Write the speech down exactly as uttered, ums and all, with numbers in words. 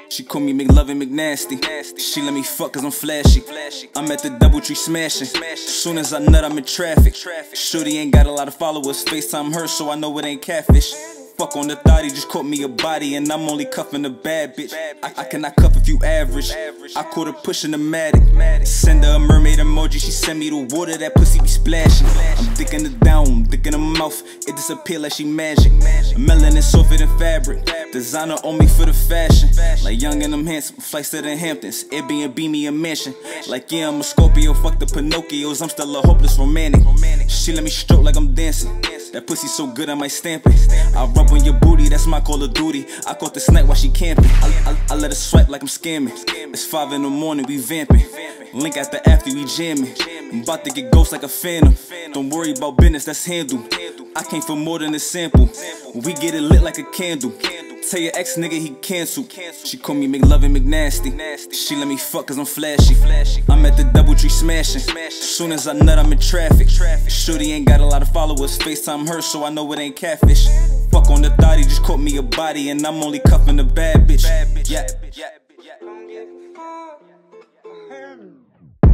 She call me McLovin' McNasty. She let me fuck cause I'm flashy. I'm at the Doubletree smashing. Soon as I nut, I'm in traffic. Shorty ain't got a lot of followers. FaceTime her so I know it ain't catfish. Fuck on the thought, he just caught me a body, and I'm only cuffing a bad bitch. I, I cannot cuff if you average. I caught her pushing the Matic. Send her a mermaid emoji, she send me the water, that pussy be splashing. I'm dicking her down, dicking her mouth, it disappear like she magic. Melanin softer than fabric, designer on me for the fashion. Like young and I'm handsome, flights to the Hamptons, Airbnb me a mansion. Like yeah, I'm a Scorpio, fuck the Pinocchios, I'm still a hopeless romantic. She let me stroke like I'm dancing. That pussy so good I might stamp it. I rub on your booty, that's my call of duty. I caught the snipe while she camping. I, I, I let her swipe like I'm scamming. It's five in the morning, we vamping. Link at the after, we jamming. I'm about to get ghost like a phantom. Don't worry about business, that's handled. I came for more than a sample. We get it lit like a candle. Tell your ex nigga he canceled. She call me McLovin' McNasty. She let me fuck cause I'm flashy. I'm at the Doubletree smashing. Soon as I nut, I'm in traffic. Shorty ain't got a lot of followers. FaceTime her so I know it ain't catfish. Fuck on the thought, he just caught me a body, and I'm only cuffing a bad bitch. Yeah.